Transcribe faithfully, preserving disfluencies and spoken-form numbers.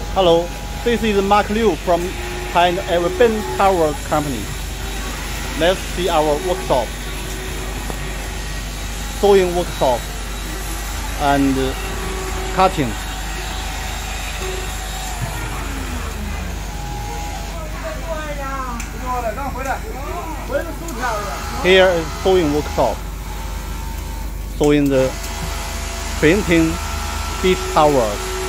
Hello, this is Mark Liu from Embroidery Towel Company. Let's see our workshop, sewing workshop, and cutting. Here is sewing workshop, sewing the printing beach towels.